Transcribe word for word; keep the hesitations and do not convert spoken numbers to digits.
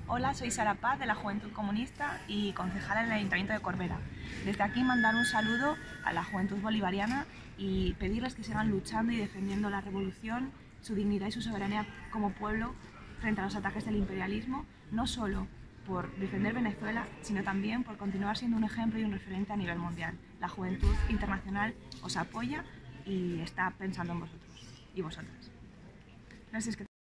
Hola, soy Sara Paz de la Juventud Comunista y concejala en el Ayuntamiento de Corbera. Desde aquí mandar un saludo a la Juventud Bolivariana y pedirles que sigan luchando y defendiendo la revolución, su dignidad y su soberanía como pueblo frente a los ataques del imperialismo, no solo por defender Venezuela, sino también por continuar siendo un ejemplo y un referente a nivel mundial. La Juventud Internacional os apoya y está pensando en vosotros y vosotras. Gracias.